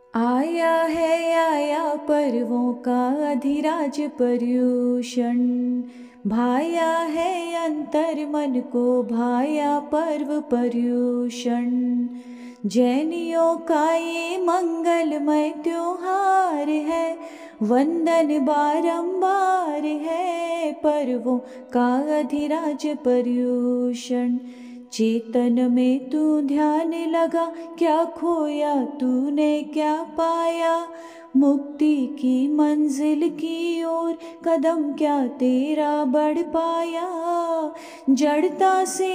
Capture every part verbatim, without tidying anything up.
आया है आया पर्वों का अधिराज पर्यूषण, भाया है अंतर मन को भाया पर्व पर्यूषण। जैनियों का ये मंगलमय त्योहार है, वंदन बारंबार है पर्वों का अधिराज पर्यूषण। चेतन में तू ध्यान लगा, क्या खोया तूने क्या पाया, मुक्ति की मंजिल की ओर कदम क्या तेरा बढ़ पाया। जड़ता से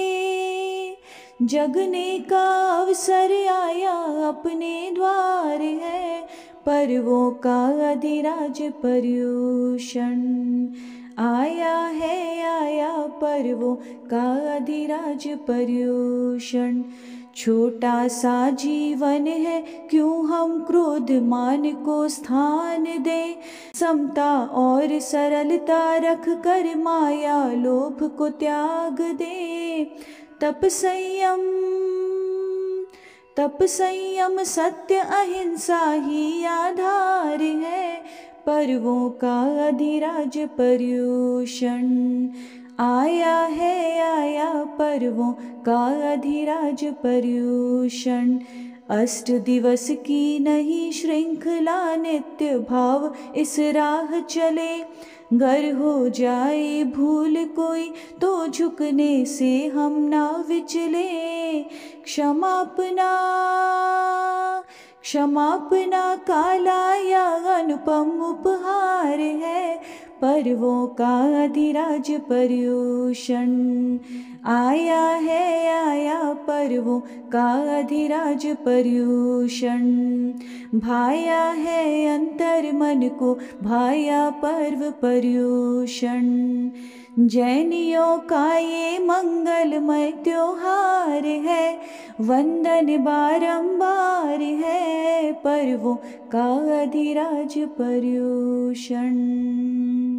जगने का अवसर आया, अपने द्वार है पर्वों का अधिराज पर्यूषण। आया है आया पर्वों का अधिराज पर्यूषण। छोटा सा जीवन है, क्यों हम क्रोध मान को स्थान दे, समता और सरलता रख कर माया लोभ को त्याग दे। तप संयम तप संयम सत्य अहिंसा ही आधार है पर्वों का अधिराज पर्यूषण। आया है आया पर्वों का अधिराज पर्यूषण। अष्ट दिवस की नहीं श्रृंखला, नित्य भाव इस राह चले, गर हो जाए भूल कोई तो झुकने से हम ना विचले। क्षमापना क्षमापना काला या अनुपम उपहार है पर्वों का अधिराज पर्यूषण। आया है आया पर्वों का अधिराज पर्यूषण। भाया है अंतर मन को भाया पर्व पर्यूषण। जैनियों का ये मंगलमय त्योहार है, वंदन बारंबार है पर्वों का अधिराज पर्यूषण।